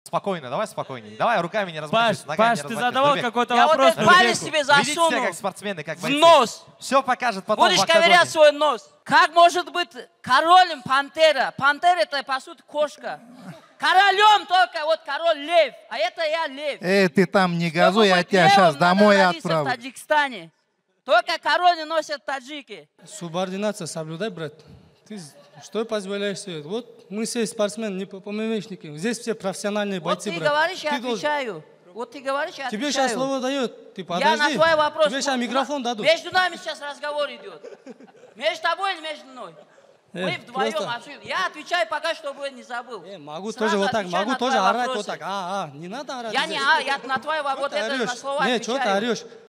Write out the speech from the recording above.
Спокойно, давай спокойнее. Давай руками не размахивайся, ногами Паш, не ты размахивайся. задавал какой-то вопрос. Я вот этот палец тебе Видите засуну себя как спортсмены, как в бойцы. нос. Все покажет потом Будешь в октагоне. ковырять свой нос. Как может быть королем пантера? Пантера это, по сути, кошка. Королем только вот король лев. А это я лев. Ты там не газуй, Чтобы я быть тебя левым, сейчас надо домой родиться в отправлю. Таджикистане. Только короны носят таджики. Субординация соблюдай, брат. Ты что позволяешь себе? Вот мы все спортсмены, не ПМВшники. Здесь все профессиональные Вот бойцы, ты брат. говоришь, я Ты должен- отвечаю. Вот ты говоришь, я Тебе отвечаю. сейчас слово дает. Ты Я подожди. на твой вопрос. Тебе сейчас микрофон дадут. Между нами сейчас разговор идет. Между тобой или между мной? Мы вдвоем просто- обсудим. Я отвечаю пока, чтобы не забыл. Могу Сразу тоже вот так, отвечаю могу на тоже твои орать вот вопросы. так. Не надо орать. Я здесь. не я на твой вопрос, Что ты это на орешь? слова Нет, что ты отвечаю. орешь?